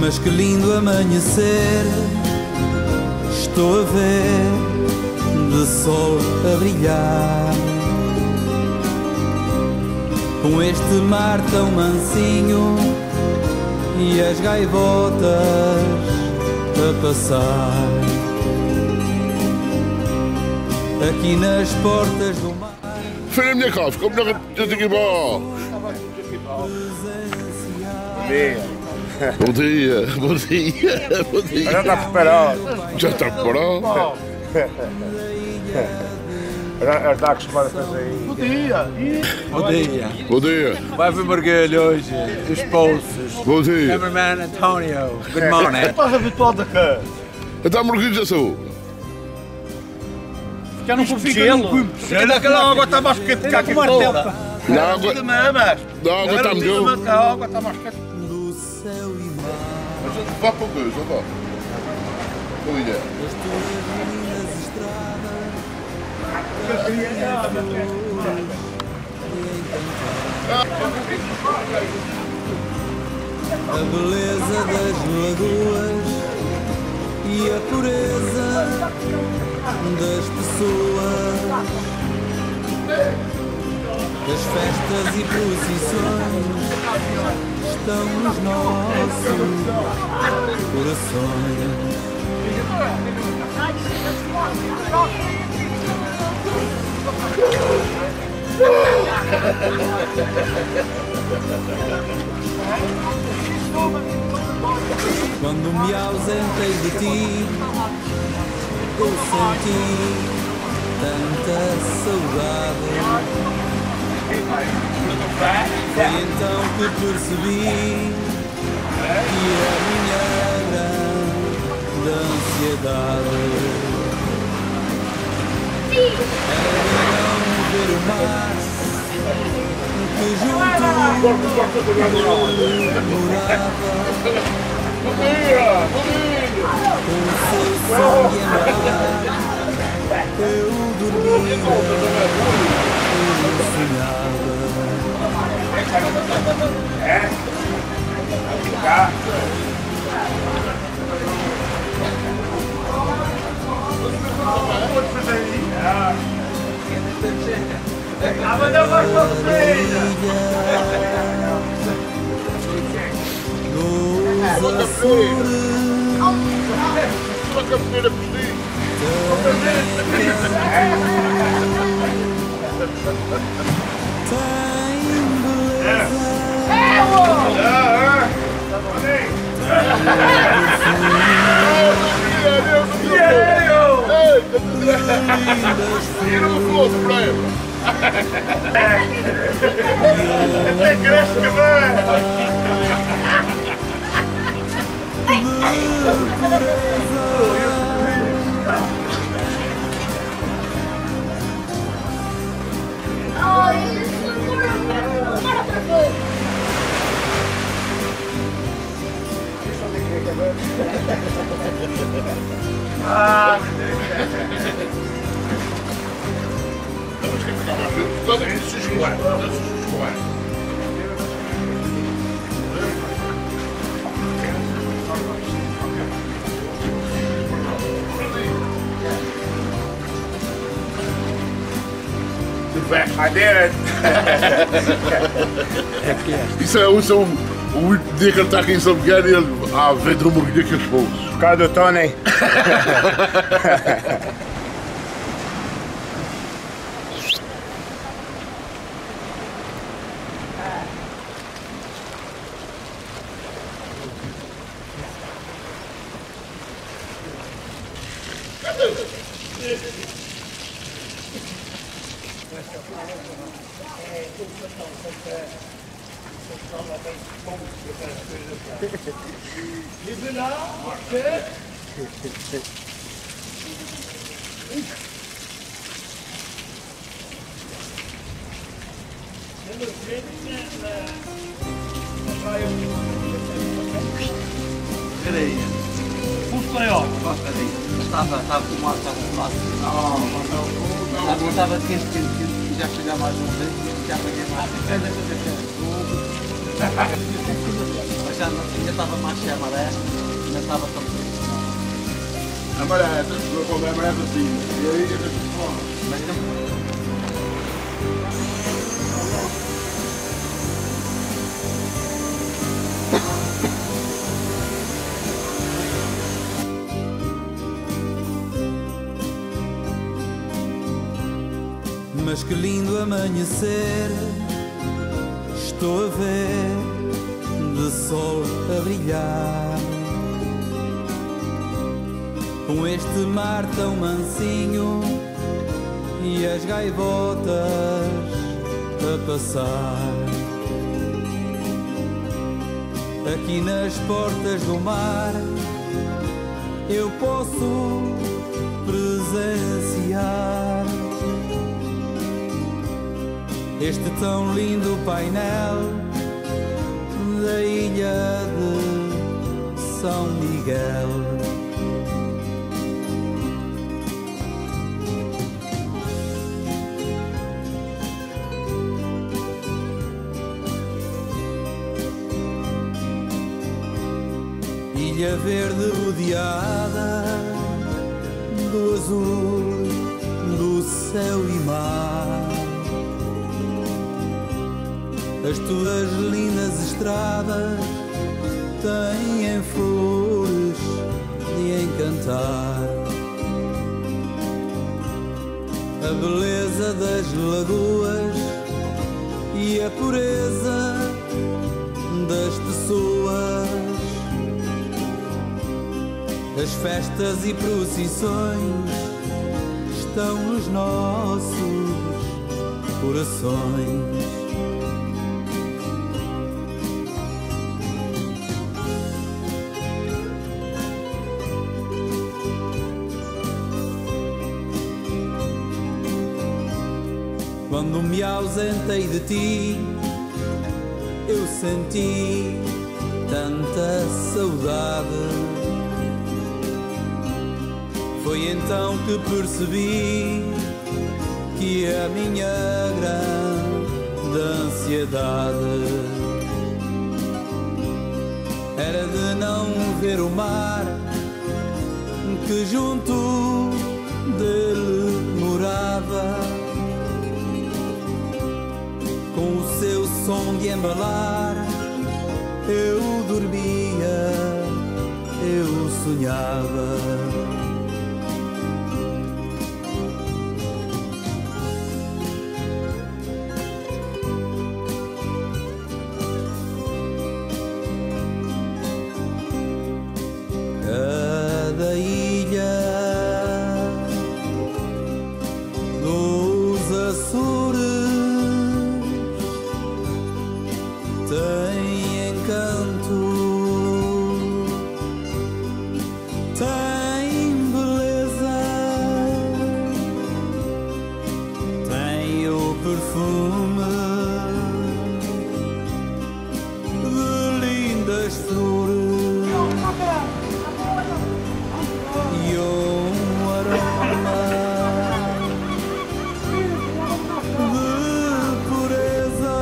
Mas que lindo amanhecer estou a ver, de sol a brilhar, com este mar tão mansinho e as gaivotas a passar. Aqui nas portas do mar. Filha minha cof, como não te aqui bom? Bom dia, bom dia, bom dia. Já está preparado. Já está preparado? Já está acostumado a fazer isso. Bom dia. Bom dia. Bom dia. Vai ver mergulho hoje, dos poços. Bom dia. Cameraman Antonio, good morning. Estás habituado a cá? Então, mergulho já sou. Já não fica no cume. Aquela água está mais quente que aqui fora. Na água, na água está melhor. A água está mais quente. Do céu e mar, A gente vá para o Deus, não vá? Bom dia. as tuas lindas estradas. A beleza das lagoas e a pureza das pessoas, as festas e procissões estão nos nossos corações. Quando me ausentei de ti, eu senti tanta saudade. Foi então que percebi que a minha grande ansiedade era não ver o mar que junto morava. Com seu sangue amar, eu dormia, eu sonhava. Nos Açores Uma cabeceira por ti. Tira uma foto para ela. Até cresce que vai. I did it. Isso é o único dia que ele está aqui em São Miguel e ele vende um mergulho com os povos. Por causa do Tony. Peraí. Pulso maior. Estava com o mar, estava lá. Estava quente, já chegava mais um vez, já apanhei mais. Mas já ainda estava mais cheia a maré, ainda estava tão feliz. A maré, o problema é assim. E aí, Mas não. Mas que lindo amanhecer estou a ver, de sol a brilhar, com este mar tão mansinho e as gaivotas a passar. Aqui nas portas do mar eu posso presenciar este tão lindo painel da ilha de São Miguel. Ilha verde rodeada do azul do céu e mar. As tuas lindas estradas têm flores de encantar. A beleza das lagoas e a pureza das pessoas. As festas e procissões estão nos nossos corações. Quando me ausentei de ti, eu senti tanta saudade. Foi então que percebi que a minha grande ansiedade era de não ver o mar que junto dele morava, com o seu som de embalar. Eu dormia, eu sonhava. Cada ilha dos Açores tem encanto, tem beleza, tem o perfume de lindas flores e um aroma de pureza.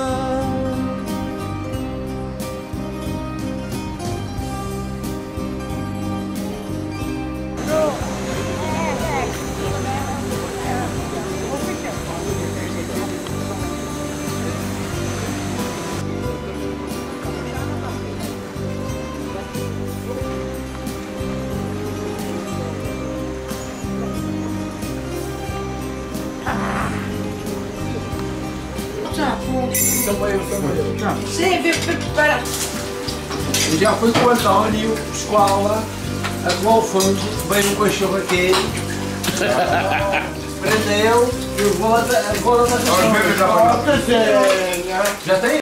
Sim, para. Eu já fui com o António, escola, a o fundo, veio um cachorro aqui, prendeu, e agora da já tem.